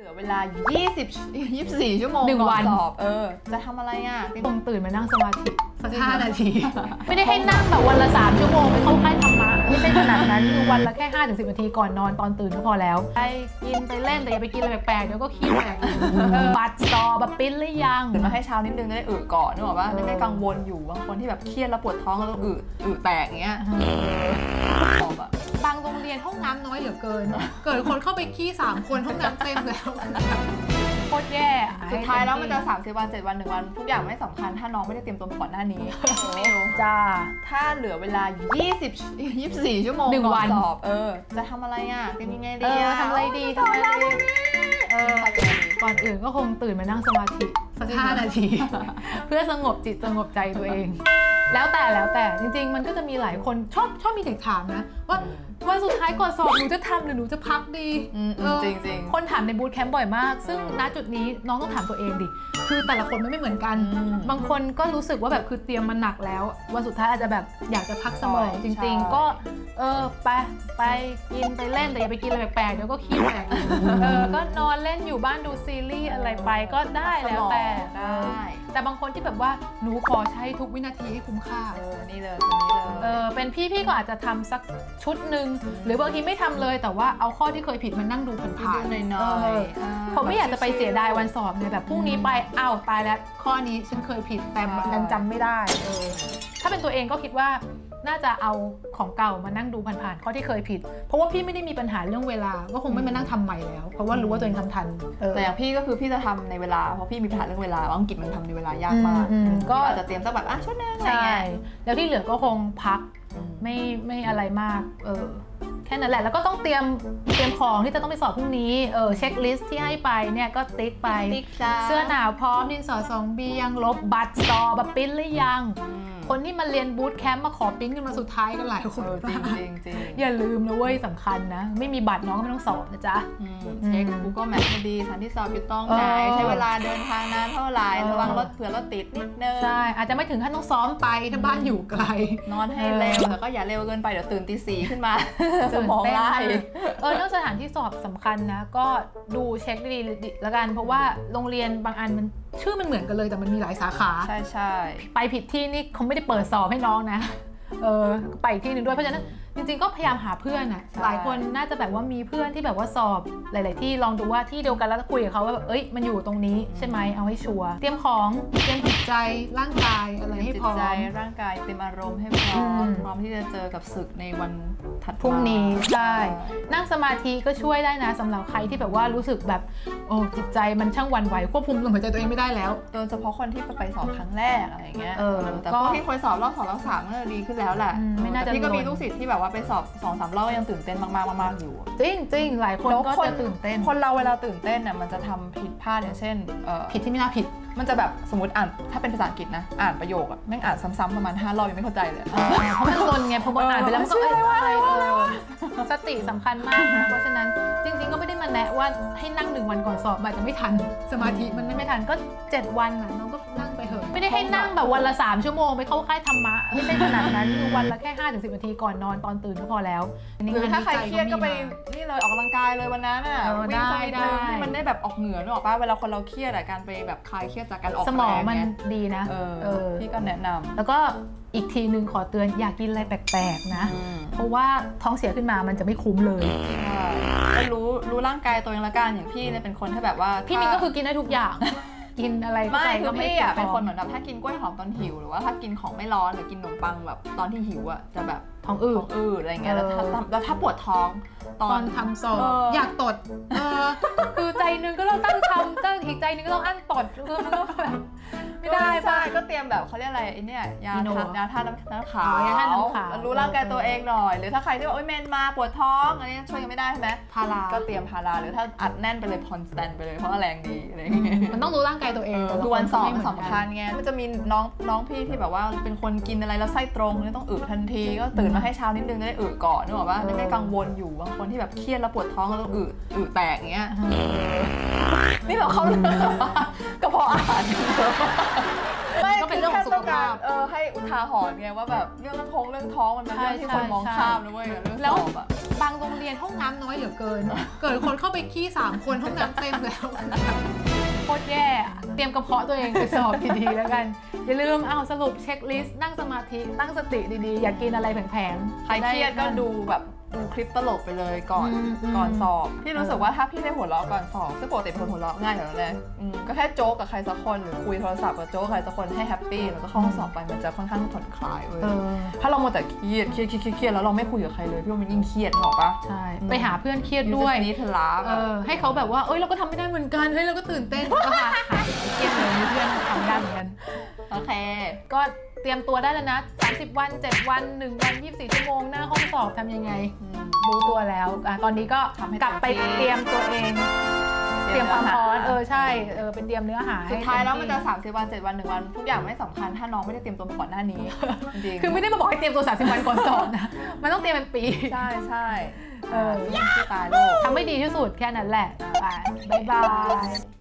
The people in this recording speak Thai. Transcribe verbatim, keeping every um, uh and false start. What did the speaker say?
เหลือเวลายี่สิบ ยี่สิบสี่ชั่วโมงหนึ่งวันสอบเออจะทำอะไรอ่ะคงตื่นมานั่งสมาธิสักห้านาทีไม่ได้ให้นั่งแบบวันละสามชั่วโมงไปเข้าค่ายธรรมะไม่ใช่ขนาดนั้นคือวันละแค่ห้าถึงสิบนาทีก่อนนอนตอนตื่นก็พอแล้วไปกินไปเล่นแต่อย่าไปกินอะไรแปลกๆเดี๋ยวก็ขี้แตกบัตรสอบแบบปิ้นหรือยังตื่นมาให้เช้านิดนึงจะได้อึก่อนนึกออกป่ะไม่ได้กังวลอยู่บางคนที่แบบเครียดแล้วปวดท้องแล้วต้องอึอึแตกอย่างเงี้ยสอบอ่ะบางโรงเรียนห้องน้ำน้อยเหลือเกินเกิดคนเข้าไปขี้สามคนห้องน้ำเต็มแล้วโคตรแย่สุดท้ายแล้วมันจะสามสิบวันเจ็ดวันหนึ่งวันทุกอย่างไม่สำคัญถ้าน้องไม่ได้เตรียมตัวก่อนหน้านี้ไม่รู้จ้าถ้าเหลือเวลายี่สิบ ยี่สิบสี่ชั่วโมงหนึ่งวันสอบเออจะทำอะไรอ่ะเป็นยังไงดีทำอะไรดีทำอะไรดีเออก่อนอื่นก็คงตื่นมานั่งสมาธิสักห้านาทีเพื่อสงบจิตสงบใจตัวเองแล้วแต่แล้วแต่จริงๆมันก็จะมีหลายคนชอบชอบมีเด็กถามนะว่าวันสุดท้ายก่อนสอบหนูจะทำหรือหนูจะพักดีจริงจริงคนถามในบูธแคมป์บ่อยมากซึ่งณจุดนี้น้องต้องถามตัวเองดิคือแต่ละคนมันไม่เหมือนกันบางคนก็รู้สึกว่าแบบคือเตรียมมันหนักแล้ววันสุดท้ายอาจจะแบบอยากจะพักสมองจริงๆก็เออไปไปกินไปเล่นแต่อย่าไปกินอะไรแปลกๆเดี๋ยวก็ขี้แตกเออก็นอนเล่นอยู่บ้านดูซีรีส์อะไรไปก็ได้แล้วแต่ได้แต่บางคนที่แบบว่าหนูขอใช้ทุกวินาทีให้คุ้มค่าเออนี่เลยคนนี้เลยเออเป็นพี่พี่ก็อาจจะทำสักชุดหนึ่งหรือบางทีไม่ทำเลยแต่ว่าเอาข้อที่เคยผิดมานั่งดูผ่านๆน้อยๆผมไม่อยากจะไปเสียดายวันสอบไงแบบพรุ่งนี้ไปอ้าวตายแล้วข้อนี้ฉันเคยผิดแต่ยังจำไม่ได้เออถ้าเป็นตัวเองก็คิดว่าน่าจะเอาของเก่ามานั่งดูผ่านๆข้อที่เคยผิดเพราะว่าพี่ไม่ได้มีปัญหาเรื่องเวลาก็คงไม่มานั่งทำใหม่แล้วเพราะว่ารู้ว่าตัวเองทำทันแต่อย่างพี่ก็คือพี่จะทำในเวลาเพราะพี่มีปัญหาเรื่องเวลาอังกฤษมันทำในเวลายากมากก็อาจจะเตรียมสักแบบอ่ะชั่วโมงอะไรเงี้ยแล้วที่เหลือก็คงพักไม่ไม่อะไรมากเออแค่นั้นแหละแล้วก็ต้องเตรียมเตรียมของที่จะต้องไปสอบพรุ่งนี้เออเช็คลิสต์ที่ให้ไปเนี่ยก็ติ๊กไปเสื้อหนาวพร้อมดินสอ สองบี ยังลบบัตรสอบแบบปิ้นหรือยังคนที่มาเรียนบูธแคมป์มาขอปิ้นกันมาสุดท้ายกันหลายคนจริงจริงจริงอย่าลืมนะเว้ยสำคัญนะไม่มีบัตรน้องก็ไม่ต้องสอบนะจ๊ะเช็ค Google Map ให้ดีสถานที่สอบอยู่ตรงไหนใช้เวลาเดินทางนานเท่าไหร่ระวังรถเผื่อรถติดนิดนึงใช่อาจจะไม่ถึงขั้นต้องซ้อมไปถ้าบ้านอยู่ไกลนอนให้เร็วแต่ก็อย่าเร็วเกินไปเดี๋ยวตื่นตีสี่ขึ้นมาสมองไล่เออเรื่องสถานที่สอบสำคัญนะก็ดูเช็คดีๆแล้วกันเพราะว่าโรงเรียนบางอันมันชื่อมันเหมือนกันเลยแต่มันมีหลายสาขาใช่ใช่ไปผิดที่นี่เขาไม่ได้เปิดสอบให้น้องนะเออไปอีกที่หนึ่งด้วยเพราะฉะนั้นจริงๆก็พยายามหาเพื่อนอะหลายคนน่าจะแบบว่ามีเพื่อนที่แบบว่าสอบหลายๆที่ลองดูว่าที่เดียวกันแล้วคุยกับเขาว่าแบบเอ้ยมันอยู่ตรงนี้ใช่ไหมเอาให้ชัวร์เตรียมของเตรียมจิตใจร่างกายอะไรให้พร้อมจิตใจร่างกายเตรียมอารมณ์ให้พร้อมพร้อมที่จะเจอกับศึกในวันถัดพรุ่งนี้ใช่นั่งสมาธิก็ช่วยได้นะสำหรับใครที่แบบว่ารู้สึกแบบโอ้จิตใจมันช่างหวั่นไหวควบคุมลมหายใจตัวเองไม่ได้แล้วโดยเฉพาะคนที่ไปสอบครั้งแรกอะไรเงี้ยแต่พวกที่เคยสอบรอบสองรอบสามก็ดีขึ้นแล้วแหละไม่น่าจะพี่ก็มีลูกศิษย์ที่แบบว่าไปสอบสองสามรอบยังตื่นเต้นมากๆมากๆอยู่จริงจริงหลายคนก็จะตื่นเต้นคนเราเวลาตื่นเต้นเนี่ยมันจะทำผิดพลาดอย่างเช่นผิดที่ไม่น่าผิดมันจะแบบสมมติอ่านถ้าเป็นภาษาอังกฤษนะอ่านประโยคอะแม่งอ่านซ้ำๆประมาณห้ารอบยังไม่เข้าใจเลยเพราะมันลนไงพออ่านไปแล้วมันก็เอ้ยอะไรสติสำคัญมากนะเพราะฉะนั้นจริงๆก็ไม่ได้มาแนะว่าให้นั่งหนึ่งวันก่อนสอบอาจจะไม่ทันสมาธิมันไม่ทันก็เจ็ดวันอะน้องก็นั่งไปเถอะไม่ได้ให้นั่งแบบวันละสามชั่วโมงไปเข้าค่ายธรรมะไม่ใช่ขนาดนั้นคือวันละแค่ห้าถึงสิบนาทีก่อนนอนตอนตื่นก็พอแล้วหรือถ้าใครเครียดก็ไปนี่เลยออกกำลังกายเลยวันนั้นอ่ะวิ่งสักนิดนึงให้มันได้แบบออกเหงื่อนึกออกป่ะเวลาคนเราเครียดอะการไปแบบคลายเครียดจากการออกสมองมันดีนะเออพี่ก็แนะนำแล้วก็อีกทีนึงขอเตือนอยากกินอะไรแปลกๆนะเพราะว่าท้องเสียขึ้นมามันจะไม่คุ้มเลยก็รู้รู้ร่างกายตัวเองละกันอย่างพี่เนี่ยเป็นคนที่แบบว่าพี่มินก็คือกินได้ทุกอย่างกินอะไรไม่คือพี่อ่ะเป็นคนเหมือนแบบถ้ากินกล้วยหอมตอนหิวหรือว่าถ้ากินของไม่ร้อนหรือกินขนมปังแบบตอนที่หิวอ่ะจะแบบท้องอืดท้องอืดอะไรเงี้ยแล้วถ้าแล้วถ้าปวดท้องตอนทำสอบอยากตดคือใจนึงก็ต้องตั้งทำตั้งอีกใจนึงก็ต้องอั้นตดคือมันก็แบบไม่ได้ใช่ก็เตรียมแบบเขาเรียกอะไรไอ้นี่ยาทายาธาตุน้ำขาวรู้ร่างกายตัวเองหน่อยหรือถ้าใครที่ว่าโอ๊ยเมนมาปวดท้องอันนี้ช่วยกันไม่ได้ใช่ไหมพาราก็เตรียมพาราหรือถ้าอัดแน่นไปเลยคอนสแตนต์ไปเลยเพราะแรงดีอะไรอย่างเงี้ยมันต้องรู้ร่างกายตัวเองคือวันสอบมันสำคัญไงมันจะมีน้องน้องพี่ที่แบบว่าเป็นคนกินอะไรแล้วไส้ตรงเนี่ยต้องอึทันทีก็ตื่นมาให้เช้านิดนึงจะได้อึก่อนนึกออกป่ะไม่ได้กังวลอยู่บางคนที่แบบเครียดแล้วปวดท้องแล้วต้องอึอึแตกอย่างเงี้ยนี่เราเข้าเรื่องกระเพาะอาหารแต่มันก็เป็นเรื่องของสุขภาพเออให้อุทาหรณ์ไงว่าแบบเรื่องท้องเรื่องท้องมันเป็นเรื่องที่คนมองข้ามนะเว้ยเรื่องสอบอะบางโรงเรียนห้องน้ำน้อยเหลือเกิน เกิดคนเข้าไปขี้สามคนห้องน้ำเต็มแล้วโคตรแย่อะเตรียมกระเพาะตัวเองไปสอบดีๆแล้วกัน อย่าลืมเอาสรุปเช็คลิสต์นั่งสมาธิตั้งสติดีๆ อย่ากินอะไรแผงๆใครเครียดก็ดูแบบดูคลิปตลกไปเลยก่อนอืมอืมก่อนสอบพี่รู้สึกว่าถ้าพี่ได้หัวเราะก่อนสอบซึ่งปกติเป็นคนหัวเราะง่ายอยู่แล้วแหละอืมก็แค่โจ๊กกับใครสักคนหรือคุยโทรศัพท์กับโจ๊กใครสักคนให้แฮปปี้แล้วก็เข้าห้องสอบไปมันจะค่อนข้างผ่อนคลายเว้ยเออถ้าเราโมวแต่เครียดเครียดเครียดเครียดแล้วเราไม่คุยกับใครเลยพี่ว่ามันยิ่งเครียดหรอกปะใช่ไปหาเพื่อนเครียดด้วยนี้เธอลาเออให้เขาแบบว่าเอ้ยเราก็ทำไม่ได้เหมือนกันเฮ้ยเราก็ตื่นเต้นก็หาหาเครียดเลยมีเพื่อนทำได้เหมือนกันโอเคก็เตรียมตัวได้แล้วนะสามสิบวันเจ็ดวันหนึ่งวันยี่สิบสี่ชั่วโมงหน้าห้องสอบทำยังไง รู้ตัวแล้วอ่ะตอนนี้ก็ทำให้กลับไปเต็มที่เตรียมตัวเอง เตรียมความพร้อมเออใช่เออเป็นเตรียมเนื้อหาสุดท้ายแล้วมันจะให้เต็สามสิบวันเจ็ดวันหนึ่งวันทุกอย่างไม่สำคัญถ้าน้องไม่ได้เตรียมตัวมาก่อนหน้านี้จริงมๆคือไม่ได้มาบอกให้เตรียมตัวสามสิบวันก่อนสอบนะมันต้องเตรียมเป็นปีใช่ใช่เออสู้ตายลูกทำให้ดีที่สุดแค่นั้นแหละไปบ๊ายบาย